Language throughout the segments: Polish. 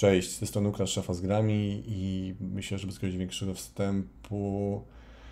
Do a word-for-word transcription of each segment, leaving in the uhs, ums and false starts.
Cześć, z tej strony Łukasz, Szafa z grami i myślę, że bez jakiegoś większego wstępu.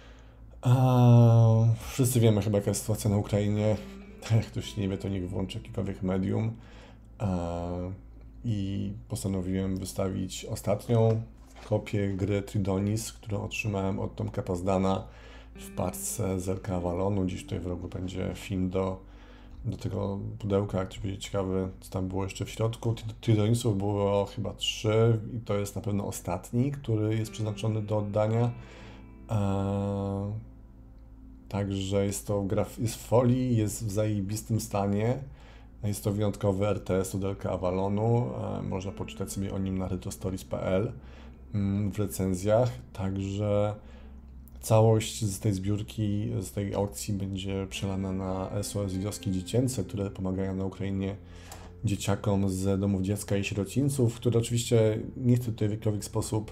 A, wszyscy wiemy chyba jaka jest sytuacja na Ukrainie. Jak ktoś nie wie, to niech włączy jakiekolwiek medium. A, I postanowiłem wystawić ostatnią kopię gry Tridonis, którą otrzymałem od Tomka Pazdana w paczce z L K Avalonu. Dziś tutaj w rogu będzie film do do tego pudełka, jak ktoś będzie ciekawy, co tam było jeszcze w środku. Tridonisów było chyba trzy i to jest na pewno ostatni, który jest przeznaczony do oddania. Eee, także jest to gra, w- jest w folii, jest w zajebistym stanie. Jest to wyjątkowy R T S od L K Avalonu. Eee, można poczytać sobie o nim na retrostories kropka p l mm, w recenzjach. Także całość z tej zbiórki, z tej aukcji będzie przelana na S O S Wioski Dziecięce, które pomagają na Ukrainie dzieciakom z domów dziecka i sierocińców, które oczywiście nie chcę tutaj w jakikolwiek sposób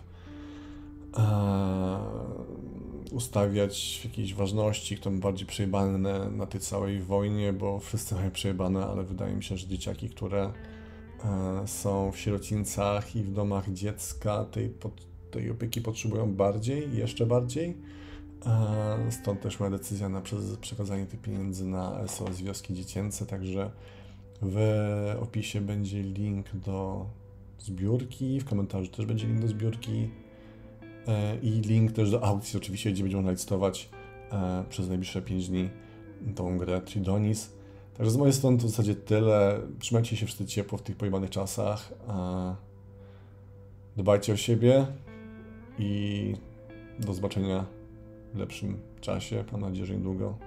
e, ustawiać w jakiejś ważności, kto ma bardziej przejebane na, na tej całej wojnie, bo wszyscy mają przejebane, ale wydaje mi się, że dzieciaki, które e, są w sierocińcach i w domach dziecka tej, pod, tej opieki potrzebują bardziej, jeszcze bardziej. E, Stąd też moja decyzja na przez- przekazanie tych pieniędzy na S O S Wioski Dziecięce, także w opisie będzie link do zbiórki, w komentarzu też będzie link do zbiórki e, i link też do aukcji oczywiście, gdzie będzie można licytować e, przez najbliższe pięć dni tą grę Tridonis. Także z mojej strony to w zasadzie tyle. Trzymajcie się wszyscy ciepło w tych pojebanych czasach. E, dbajcie o siebie i do zobaczenia w lepszym czasie. Mam nadzieję, że niedługo.